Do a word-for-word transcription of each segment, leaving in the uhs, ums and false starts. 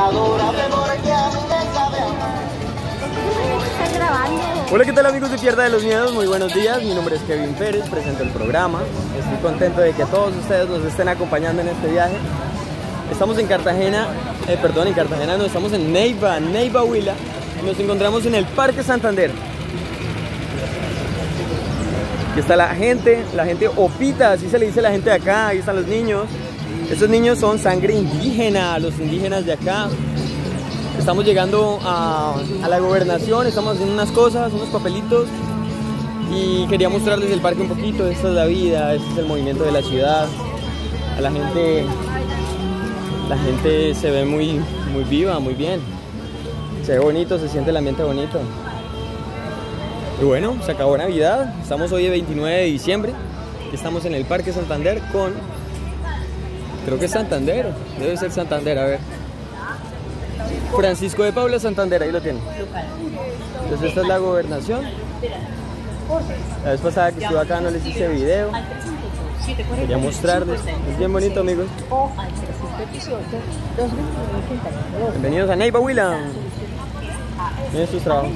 Hola, ¿qué tal amigos de Tierra de los Miedos? Muy buenos días, mi nombre es Kevin Pérez, presento el programa. Estoy contento de que todos ustedes nos estén acompañando en este viaje. Estamos en Cartagena, eh, perdón, en Cartagena no, estamos en Neiva, Neiva, Huila. Nos encontramos en el Parque Santander. Aquí está la gente, la gente opita, así se le dice a la gente de acá. Ahí están los niños. Estos niños son sangre indígena, los indígenas de acá. Estamos llegando a, a la gobernación, estamos haciendo unas cosas, unos papelitos. Y quería mostrarles el parque un poquito. Esta es la vida, este es el movimiento de la ciudad. A la gente, la gente se ve muy, muy viva, muy bien. Se ve bonito, se siente el ambiente bonito. Y bueno, se acabó Navidad. Estamos hoy el veintinueve de diciembre. Estamos en el Parque Santander con... Creo que es Santander. Debe ser Santander, a ver. Francisco de Paula Santander, ahí lo tiene. Entonces esta es la gobernación. La vez pasada que estuve acá no les hice video. Quería mostrarles. Es bien bonito, amigos. Bienvenidos a Neiva, Huila. Miren sus trabajos.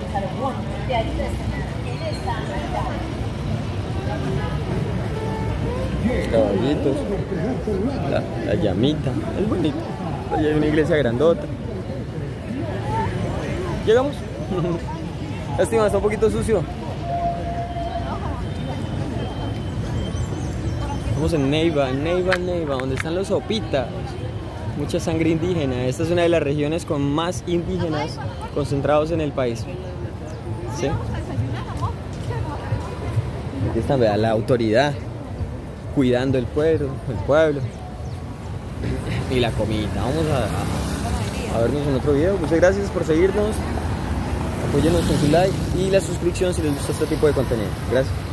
Los caballitos, la, la llamita, es bonito. Allí hay una iglesia grandota. Llegamos. Lástima, está un poquito sucio. Estamos en Neiva, Neiva, Neiva, donde están los opitas. Mucha sangre indígena. Esta es una de las regiones con más indígenas concentrados en el país. ¿Sí? Aquí están, vean, la autoridad cuidando el pueblo, el pueblo y la comida. Vamos a, a, a vernos en otro video. Muchas gracias por seguirnos. Apóyennos con su like y la suscripción si les gusta este tipo de contenido. Gracias.